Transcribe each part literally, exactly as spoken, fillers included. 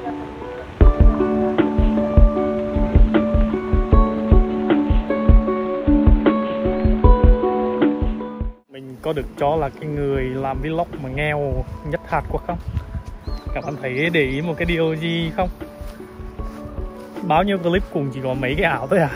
Mình có được cho là cái người làm vlog mà nghèo nhất Hàn Quốc không? Các bạn thấy để ý một cái điều gì không? Bao nhiêu clip cùng chỉ có mấy cái ảo thôi à?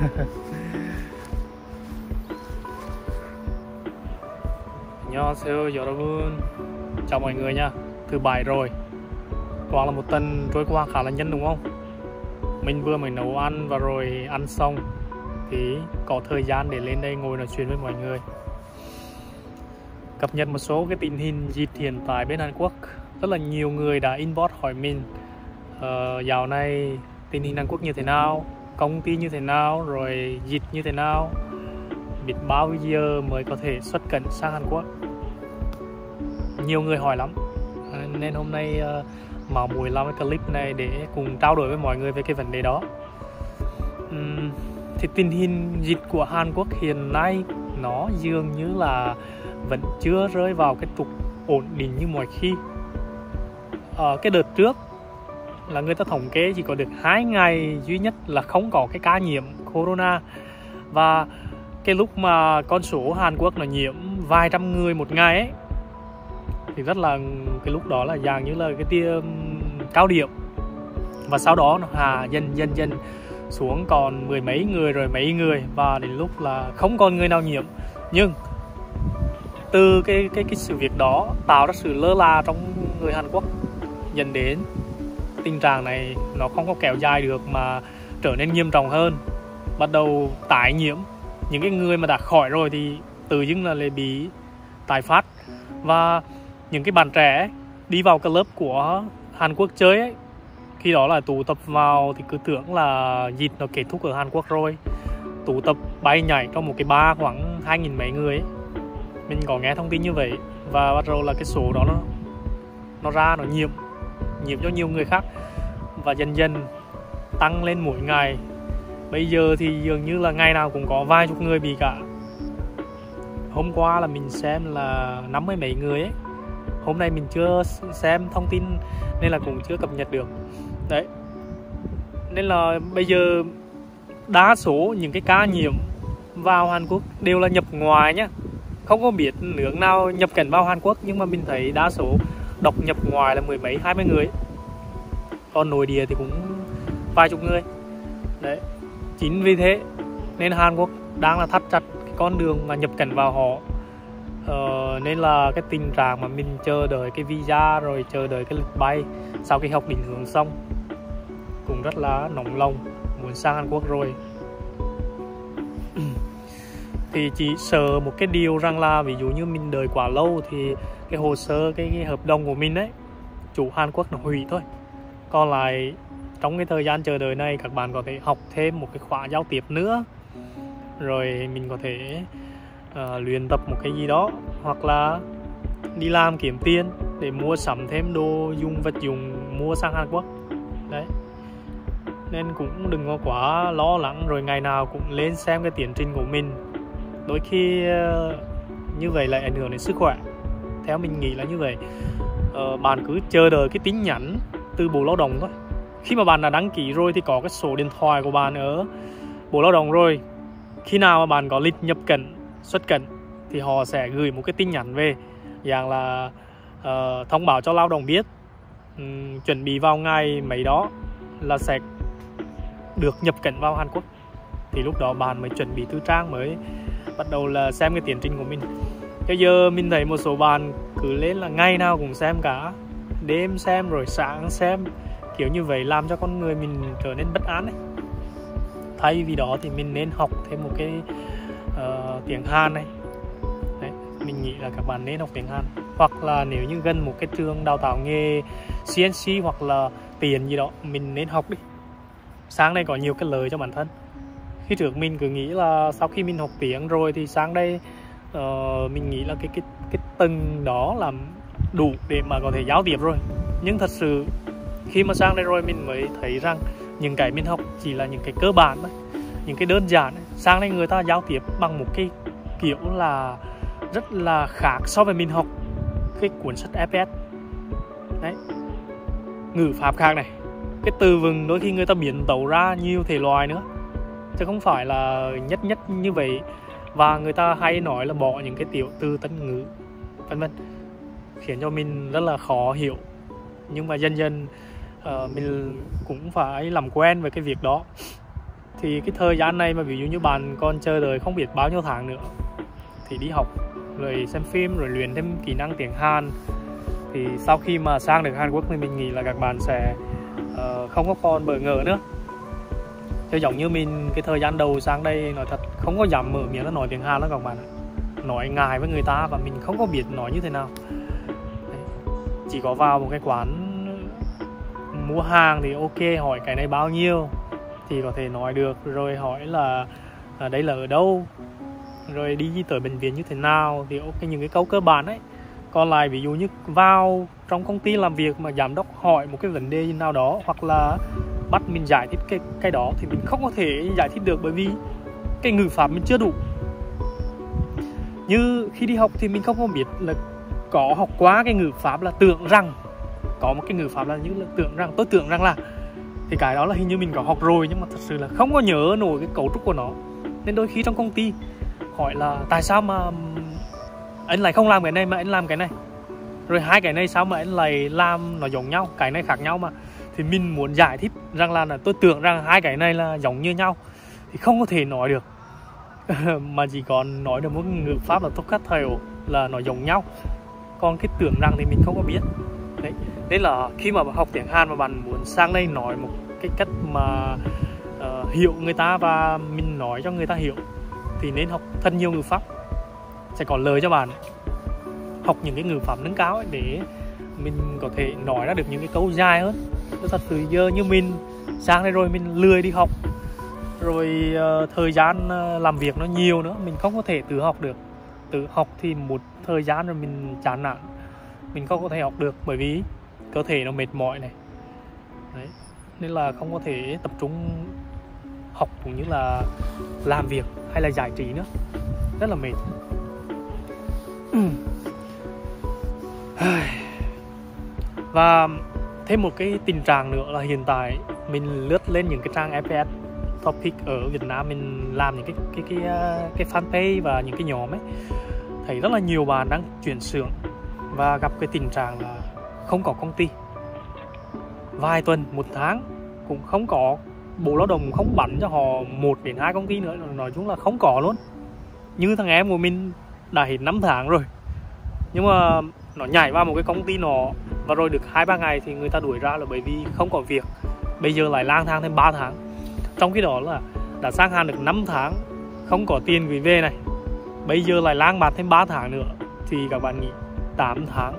안녕하세요 여러분. Chào mọi người nha. Thứ bảy rồi. Qua là một tuần trôi qua khá là nhanh đúng không? Mình vừa mới nấu ăn và rồi ăn xong thì có thời gian để lên đây ngồi nói chuyện với mọi người, cập nhật một số cái tình hình dịch hiện tại bên Hàn Quốc. Rất là nhiều người đã inbox hỏi mình uh, dạo này tình hình Hàn Quốc như thế nào, công ty như thế nào, rồi dịch như thế nào, biết bao giờ mới có thể xuất cảnh sang Hàn Quốc. Nhiều người hỏi lắm, uh, nên hôm nay uh, mạo muội làm cái clip này để cùng trao đổi với mọi người về cái vấn đề đó. Um, thì tình hình dịch của Hàn Quốc hiện nay nó dường như là vẫn chưa rơi vào cái trục ổn định như mọi khi. Ở cái đợt trước là người ta thống kê chỉ có được hai ngày duy nhất là không có cái ca nhiễm corona, và cái lúc mà con số Hàn Quốc nó nhiễm vài trăm người một ngày ấy thì rất là, cái lúc đó là dạng như là cái tia cao điểm, và sau đó nó hạ dần dần dần xuống còn mười mấy người rồi mấy người, và đến lúc là không còn người nào nhiễm. Nhưng từ cái cái cái sự việc đó tạo ra sự lơ là trong người Hàn Quốc, dẫn đến tình trạng này nó không có kéo dài được mà trở nên nghiêm trọng hơn, bắt đầu tái nhiễm. Những cái người mà đã khỏi rồi thì tự dưng là lại bị tái phát, và những cái bạn trẻ ấy, đi vào club của Hàn Quốc chơi ấy, khi đó là tụ tập vào thì cứ tưởng là dịch nó kết thúc ở Hàn Quốc rồi, tụ tập bay nhảy trong một cái bar khoảng hai nghìn mấy người ấy. Mình có nghe thông tin như vậy, và bắt đầu là cái số đó nó nó ra, nó nhiễm nhiễm cho nhiều người khác, và dần dần tăng lên mỗi ngày. Bây giờ thì dường như là ngày nào cũng có vài chục người bị cả. Hôm qua là mình xem là năm mươi mấy người ấy. Hôm nay mình chưa xem thông tin nên là cũng chưa cập nhật được. Đấy. Nên là bây giờ đa số những cái ca nhiễm vào Hàn Quốc đều là nhập ngoài nhá. Không có biết nước nào nhập cảnh vào Hàn Quốc, nhưng mà mình thấy đa số độc nhập ngoài là mười mấy, hai mươi người. Còn nội địa thì cũng vài chục người. Đấy. Chính vì thế nên Hàn Quốc đang là thắt chặt cái con đường mà nhập cảnh vào họ. Ờ, nên là cái tình trạng mà mình chờ đợi cái visa rồi chờ đợi cái lịch bay sau khi học định hướng xong cũng rất là nóng lòng muốn sang Hàn Quốc rồi. Thì chỉ sợ một cái điều rằng là ví dụ như mình đợi quá lâu thì cái hồ sơ, cái, cái hợp đồng của mình ấy, chủ Hàn Quốc nó hủy thôi. Còn lại trong cái thời gian chờ đợi này, các bạn có thể học thêm một cái khóa giao tiếp nữa, rồi mình có thể uh, luyện tập một cái gì đó, hoặc là đi làm kiếm tiền để mua sắm thêm đồ dùng vật dụng mua sang Hàn Quốc. Đấy. Nên cũng đừng có quá lo lắng, rồi ngày nào cũng lên xem cái tiến trình của mình. Đôi khi uh, như vậy lại ảnh hưởng đến sức khỏe. Theo mình nghĩ là như vậy. uh, Bạn cứ chờ đợi cái tin nhắn từ Bộ Lao động thôi. Khi mà bạn đã đăng ký rồi thì có cái số điện thoại của bạn ở Bộ Lao động rồi. Khi nào mà bạn có lịch nhập cảnh, xuất cảnh thì họ sẽ gửi một cái tin nhắn về, dạng là uh, thông báo cho lao động biết um, chuẩn bị vào ngày mấy đó là sẽ được nhập cảnh vào Hàn Quốc. Thì lúc đó bạn mới chuẩn bị tư trang, mới bắt đầu là xem cái tiến trình của mình. Bây giờ mình thấy một số bạn cứ lên là ngày nào cũng xem cả, đêm xem rồi sáng xem, kiểu như vậy làm cho con người mình trở nên bất an ấy. Thay vì đó thì mình nên học thêm một cái uh, tiếng Hàn này. Đấy, mình nghĩ là các bạn nên học tiếng Hàn. Hoặc là nếu như gần một cái trường đào tạo nghề xê en xê hoặc là tiền gì đó, mình nên học đi. Sang đây có nhiều cái lợi cho bản thân. Khi trước mình cứ nghĩ là sau khi mình học tiếng rồi thì sang đây uh, mình nghĩ là cái cái cái tầng đó là đủ để mà có thể giao tiếp rồi. Nhưng thật sự khi mà sang đây rồi mình mới thấy rằng những cái mình học chỉ là những cái cơ bản thôi, những cái đơn giản. Sang đây người ta giao tiếp bằng một cái kiểu là rất là khác so với mình học cái cuốn sách ép ét. Đấy. ngữ pháp khác này, cái từ vựng đôi khi người ta biến tấu ra nhiều thể loại nữa, chứ không phải là nhất nhất như vậy. Và người ta hay nói là bỏ những cái tiểu từ tân ngữ vân vân, khiến cho mình rất là khó hiểu. Nhưng mà dần dần uh, mình cũng phải làm quen với cái việc đó. Thì cái thời gian này mà ví dụ như bạn còn chờ đợi không biết bao nhiêu tháng nữa thì đi học, rồi xem phim, rồi luyện thêm kỹ năng tiếng Hàn, thì sau khi mà sang được Hàn Quốc thì mình nghĩ là các bạn sẽ uh, không có còn bỡ ngỡ nữa. Chứ giống như mình cái thời gian đầu sang đây nói thật không có dám mở miệng nó nói tiếng Hàn đó các bạn ạ. Nói ngại với người ta và mình không có biết nói như thế nào. Đấy. Chỉ có vào một cái quán mua hàng thì ok, hỏi cái này bao nhiêu thì có thể nói được, rồi hỏi là à, đây là ở đâu, rồi đi tới bệnh viện như thế nào thì ok, những cái câu cơ bản ấy. Còn lại ví dụ như vào trong công ty làm việc mà giám đốc hỏi một cái vấn đề nào đó, hoặc là bắt mình giải thích cái, cái đó thì mình không có thể giải thích được, bởi vì cái ngữ pháp mình chưa đủ. Như khi đi học thì mình không có biết là có học qua cái ngữ pháp là tưởng rằng, có một cái ngữ pháp là như là tưởng rằng, tôi tưởng rằng là, thì cái đó là hình như mình có học rồi, nhưng mà thật sự là không có nhớ nổi cái cấu trúc của nó. Nên đôi khi trong công ty hỏi là tại sao mà anh lại không làm cái này mà anh làm cái này, rồi hai cái này sao mà anh lại làm nó giống nhau, cái này khác nhau mà. Thì mình muốn giải thích rằng là, là tôi tưởng rằng hai cái này là giống như nhau thì không có thể nói được. Mà chỉ còn nói được một ngữ pháp là tốt khác thầy là nó giống nhau, còn cái tưởng rằng thì mình không có biết. Đấy. Nên là khi mà học tiếng Hàn mà bạn muốn sang đây nói một cái cách mà uh, hiểu người ta và mình nói cho người ta hiểu thì nên học thật nhiều ngữ pháp, sẽ có lời cho bạn. Học những cái ngữ pháp nâng cao ấy để mình có thể nói ra được những cái câu dài hơn. Thật sự giờ như mình sang đây rồi mình lười đi học, rồi uh, thời gian uh, làm việc nó nhiều nữa, mình không có thể tự học được. Tự học thì một thời gian rồi mình chán nản, mình không có thể học được, bởi vì cơ thể nó mệt mỏi này. Đấy. Nên là không có thể tập trung học cũng như là làm việc hay là giải trí nữa, rất là mệt. Và thêm một cái tình trạng nữa là hiện tại mình lướt lên những cái trang ép pê ét Topic ở Việt Nam, mình làm những cái cái cái cái fanpage và những cái nhóm ấy, thấy rất là nhiều bạn đang chuyển xưởng và gặp cái tình trạng là không có công ty, vài tuần, một tháng cũng không có, Bộ Lao động không bắn cho họ một đến hai công ty nữa, nói chung là không có luôn. Như thằng em của mình đã hết năm tháng rồi, nhưng mà nó nhảy vào một cái công ty nó và rồi được hai ba ngày thì người ta đuổi ra là bởi vì không có việc. Bây giờ lại lang thang thêm ba tháng. Trong khi đó là đã sang Hàn được năm tháng, không có tiền gửi về này, bây giờ lại lang bạt thêm ba tháng nữa thì các bạn nghĩ tám tháng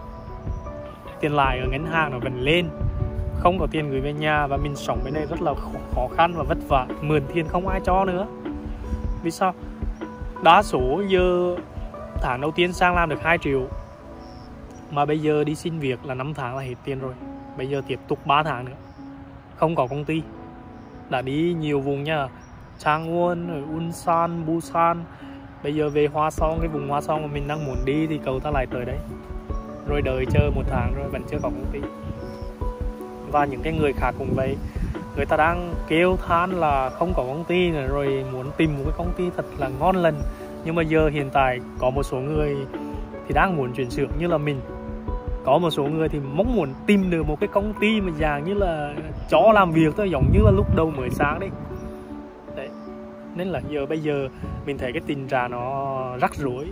tiền lãi ở ngân hàng nó vẫn lên, không có tiền gửi về nhà, và mình sống bên đây rất là khó khăn và vất vả, mượn tiền không ai cho nữa. Vì sao? Đa số giờ tháng đầu tiên sang làm được hai triệu, mà bây giờ đi xin việc là năm tháng là hết tiền rồi, bây giờ tiếp tục ba tháng nữa, không có công ty. Đã đi nhiều vùng nha, Changwon, Ulsan, Busan, bây giờ về Hoa Song, cái vùng Hoa Song mà mình đang muốn đi thì cậu ta lại tới đấy, rồi đợi chờ một tháng rồi vẫn chưa có công ty. Và những cái người khác cũng vậy, người ta đang kêu than là không có công ty nữa, rồi muốn tìm một cái công ty thật là ngon lành. Nhưng mà giờ hiện tại có một số người thì đang muốn chuyển xưởng như là mình, có một số người thì mong muốn tìm được một cái công ty mà dạng như là chó làm việc thôi, giống như là lúc đầu mới sáng đấy. Đấy. Nên là giờ bây giờ mình thấy cái tình trạng nó rắc rối.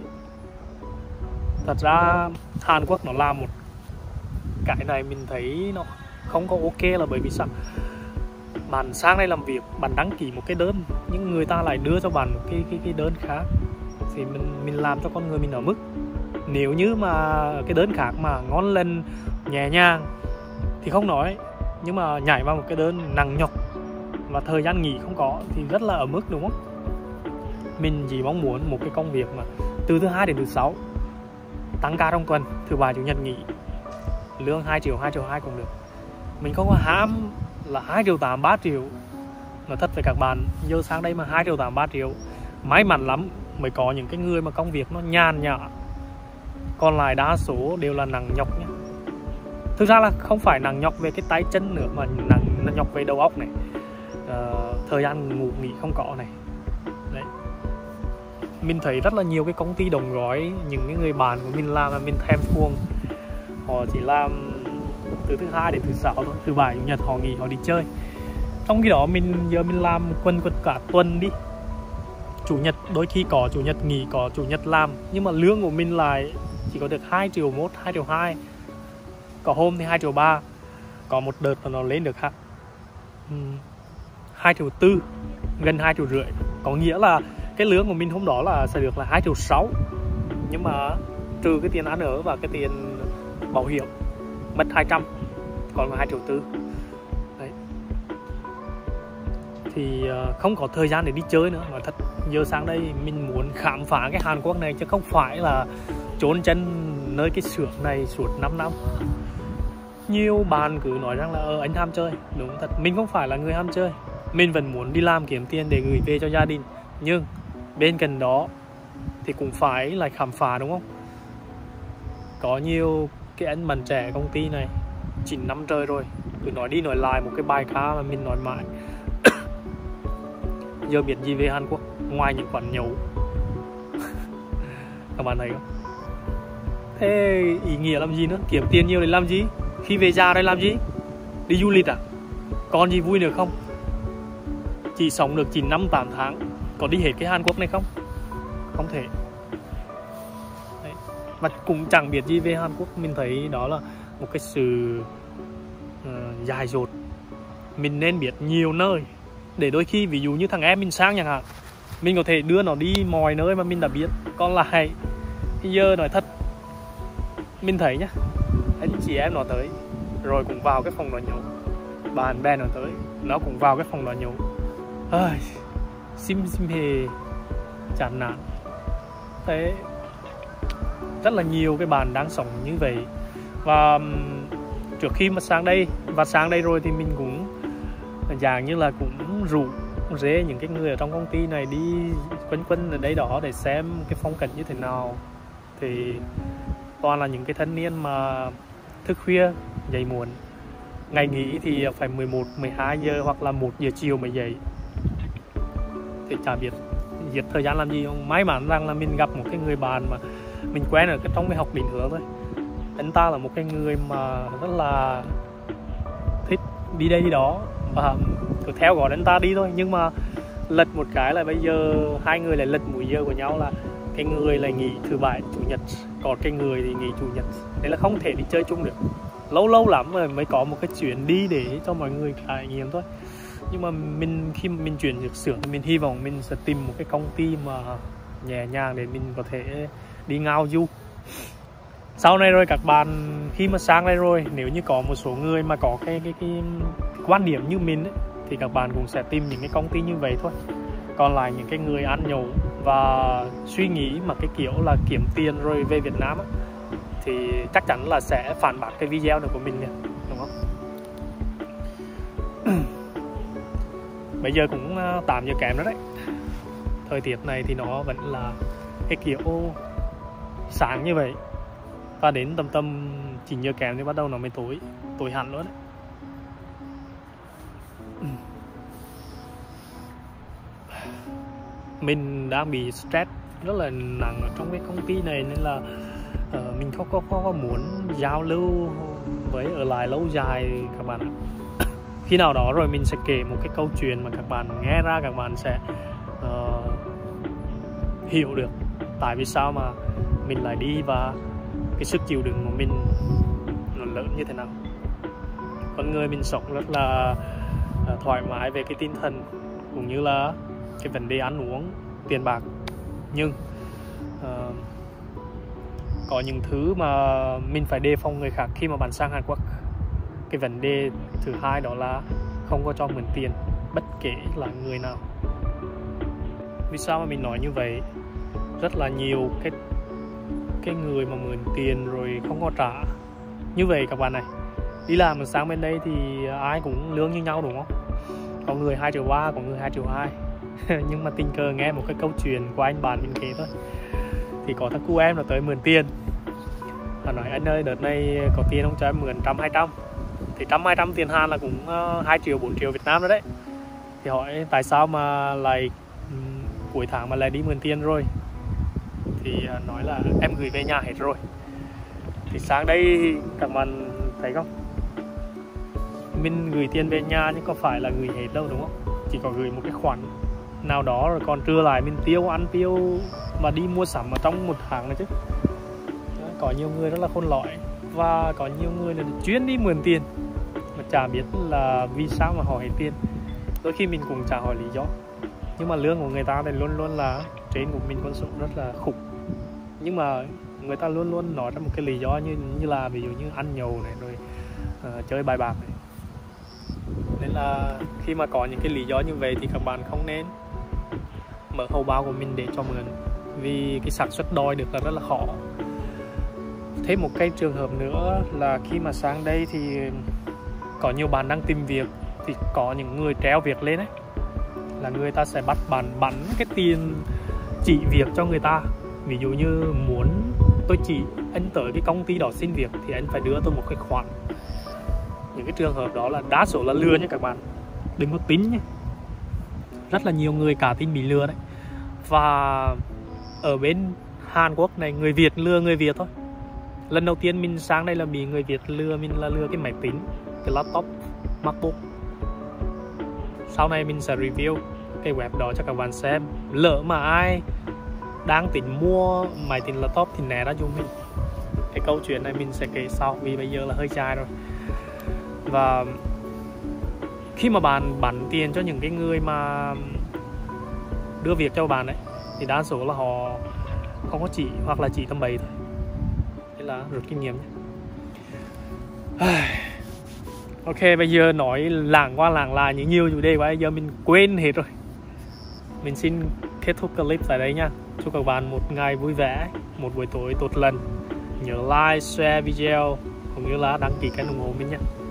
Thật ra Hàn Quốc nó làm một cái này mình thấy nó không có ok là bởi vì sao? Bạn sang đây làm việc, bạn đăng ký một cái đơn nhưng người ta lại đưa cho bạn một cái, cái, cái đơn khác, thì mình, mình làm cho con người mình ở mức. Nếu như mà cái đơn khác mà ngon lành, nhẹ nhàng thì không nói, nhưng mà nhảy vào một cái đơn nặng nhọc và thời gian nghỉ không có thì rất là ở mức, đúng không? Mình chỉ mong muốn một cái công việc mà từ thứ hai đến thứ sáu, tăng ca trong tuần, thứ bảy chủ nhật nghỉ, lương hai triệu, hai triệu hai cũng được. Mình không có hám là hai triệu tám, ba triệu. Nói thật với các bạn, giờ sang đây mà hai triệu tám, ba triệu, may mắn lắm mới có những cái người mà công việc nó nhàn nhã, còn lại đa số đều là nặng nhọc nhé. Thực ra là không phải nặng nhọc về cái tay chân nữa, mà nặng, nặng nhọc về đầu óc này, uh, thời gian ngủ nghỉ không có này. Đấy. Mình thấy rất là nhiều cái công ty đồng gói, những cái người bạn của mình làm là mình thèm thuồng. Họ chỉ làm từ thứ hai đến thứ sáu thôi, thứ bảy chủ nhật họ nghỉ, họ đi chơi. Trong khi đó mình giờ mình làm quần quật cả tuần đi, chủ nhật đôi khi có chủ nhật nghỉ, có chủ nhật làm, nhưng mà lương của mình lại chỉ có được hai triệu một, hai triệu hai, có hôm thì hai triệu ba, có một đợt là nó lên được hai triệu tư, gần hai triệu rưỡi. Có nghĩa là cái lương của mình hôm đó là sẽ được là hai triệu sáu, nhưng mà trừ cái tiền ăn ở và cái tiền bảo hiểm mất hai trăm, còn là hai triệu tư. Đấy. Thì uh, không có thời gian để đi chơi nữa. Nói thật, giờ sang đây mình muốn khám phá cái Hàn Quốc này, chứ không phải là trốn chân nơi cái xưởng này suốt năm năm. Nhiều bạn cứ nói rằng là ờ, anh ham chơi. Đúng thật, mình không phải là người ham chơi. Mình vẫn muốn đi làm kiếm tiền để gửi về cho gia đình, nhưng bên cạnh đó thì cũng phải là khám phá, đúng không? Có nhiều cái anh bạn trẻ công ty này chín năm trời rồi, cứ nói đi nói lại một cái bài ca mà mình nói mãi. Giờ biết gì về Hàn Quốc ngoài những quán nhậu. Các bạn thấy không? Thế ý nghĩa làm gì nữa? Kiếm tiền nhiều để làm gì? Khi về già đây làm gì? Đi du lịch à? Còn gì vui nữa không? Chỉ sống được chín năm tám tháng, có đi hết cái Hàn Quốc này không? Không thể. Đấy. Và cũng chẳng biết gì về Hàn Quốc. Mình thấy đó là một cái sự uh, dài dột. Mình nên biết nhiều nơi, để đôi khi ví dụ như thằng em mình sang chẳng hạn, mình có thể đưa nó đi mọi nơi mà mình đã biết. Còn lại thì giờ nói thật, mình thấy nhá, anh chị em nó tới rồi cũng vào cái phòng đó nhậu, bạn bè nó tới nó cũng vào cái phòng đó nhậu. Ơi, sim sim hề chán nản. Thế rất là nhiều cái bạn đang sống như vậy. Và trước khi mà sang đây và sang đây rồi thì mình cũng dạng như là cũng rủ rê những cái người ở trong công ty này đi quanh quanh ở đây đó để xem cái phong cảnh như thế nào. Thì toàn là những cái thanh niên mà thức khuya dậy muộn, ngày nghỉ thì phải mười một, mười hai giờ hoặc là một giờ chiều mới dậy. Thì chả biết giết thời gian làm gì không. May mắn rằng là mình gặp một cái người bạn mà mình quen ở cái trong cái học định hướng thôi. Anh ta là một cái người mà rất là thích đi đây đi đó và cứ theo gọi anh ta đi thôi. Nhưng mà lật một cái là bây giờ hai người lại lật múi giờ của nhau, là cái người lại nghỉ thứ bảy chủ nhật, còn cái người thì nghỉ chủ nhật. Đấy là không thể đi chơi chung được. Lâu lâu lắm rồi mới có một cái chuyến đi để cho mọi người trải nghiệm thôi. Nhưng mà mình khi mà mình chuyển được xưởng thì mình hy vọng mình sẽ tìm một cái công ty mà nhẹ nhàng để mình có thể đi ngao du. Sau này rồi các bạn khi mà sang đây rồi, nếu như có một số người mà có cái cái, cái, cái quan điểm như mình ấy, thì các bạn cũng sẽ tìm những cái công ty như vậy thôi. Còn lại những cái người ăn nhậu và suy nghĩ mà cái kiểu là kiếm tiền rồi về Việt Nam ấy, thì chắc chắn là sẽ phản bác cái video này của mình nha, đúng không? Bây giờ cũng tám giờ kém rồi đấy. Thời tiết này thì nó vẫn là cái kiểu sáng như vậy, và đến tầm tầm chín giờ kém thì bắt đầu nó mới tối, tối hẳn luôn đấy. Mình đang bị stress rất là nặng ở trong cái công ty này, nên là uh, mình không có, không có muốn giao lưu với ở lại lâu dài các bạn ạ. Khi nào đó rồi mình sẽ kể một cái câu chuyện mà các bạn nghe ra, các bạn sẽ uh, hiểu được tại vì sao mà mình lại đi và cái sức chịu đựng của mình nó lớn như thế nào. Con người mình sống rất là uh, thoải mái về cái tinh thần cũng như là cái vấn đề ăn uống, tiền bạc. Nhưng uh, có những thứ mà mình phải đề phòng người khác khi mà bạn sang Hàn Quốc. Cái vấn đề thứ hai đó là không có cho mượn tiền bất kể là người nào. Vì sao mà mình nói như vậy? Rất là nhiều cái cái người mà mượn tiền rồi không có trả. Như vậy các bạn này, đi làm mà sang bên đây thì ai cũng lương như nhau, đúng không? Có người hai triệu ba, có người hai triệu hai. Nhưng mà tình cờ nghe một cái câu chuyện của anh bạn mình kể thôi, thì có thằng cu em là tới mượn tiền Họ nói anh ơi đợt này có tiền không cho em mượn trăm hai trăm. Thì trăm hai trăm tiền Hàn là cũng uh, hai triệu bốn triệu Việt Nam rồi đấy. Thì hỏi tại sao mà lại um, cuối tháng mà lại đi mượn tiền rồi. Thì uh, nói là em gửi về nhà hết rồi. Thì sáng đây các bạn thấy không, mình gửi tiền về nhà nhưng có phải là gửi hết đâu đúng không, chỉ có gửi một cái khoản nào đó rồi còn trưa lại mình tiêu ăn tiêu và đi mua sắm ở trong một tháng này chứ. Có nhiều người rất là khôn lỏi và có nhiều người là chuyên đi mượn tiền mà chả biết là vì sao mà họ hết tiền. Đôi khi mình cũng chả hỏi lý do, nhưng mà lương của người ta thì luôn luôn là trên của mình con số rất là khủng, nhưng mà người ta luôn luôn nói ra một cái lý do như như là ví dụ như ăn nhậu này rồi uh, chơi bài bạc này. Nên là khi mà có những cái lý do như vậy thì các bạn không nên mở hầu bao của mình để cho mượn, vì cái xác suất đòi được là rất là khó. Thêm một cái trường hợp nữa là khi mà sang đây thì có nhiều bạn đang tìm việc, thì có những người treo việc lên ấy, là người ta sẽ bắt bạn bắn cái tiền chỉ việc cho người ta. Ví dụ như muốn tôi chỉ anh tới cái công ty đó xin việc thì anh phải đưa tôi một cái khoản. Những cái trường hợp đó là đa số là lừa nha các bạn, đừng có tin nhé. Rất là nhiều người cả tin bị lừa đấy. Và ở bên Hàn Quốc này, người Việt lừa người Việt thôi. Lần đầu tiên mình sang đây là bị người Việt lừa, mình là lừa cái máy tính, cái laptop MacBook. Sau này mình sẽ review cái web đó cho các bạn xem. Lỡ mà ai đang tính mua máy tính laptop thì né ra cho mình. Cái câu chuyện này mình sẽ kể sau vì bây giờ là hơi dài rồi. Và khi mà bạn bán tiền cho những cái người mà đưa việc cho bạn ấy thì đa số là họ không có chỉ, hoặc là chỉ tầm bậy thôi. Thế là rút kinh nghiệm nhé. Ok, bây giờ nói lảng qua lảng lại những nhiều chủ đề quá, bây giờ mình quên hết rồi. Mình xin kết thúc clip tại đây nha. Chúc các bạn một ngày vui vẻ, một buổi tối tốt lành. Nhớ like, share video cũng như là đăng ký kênh ủng hộ mình nhé.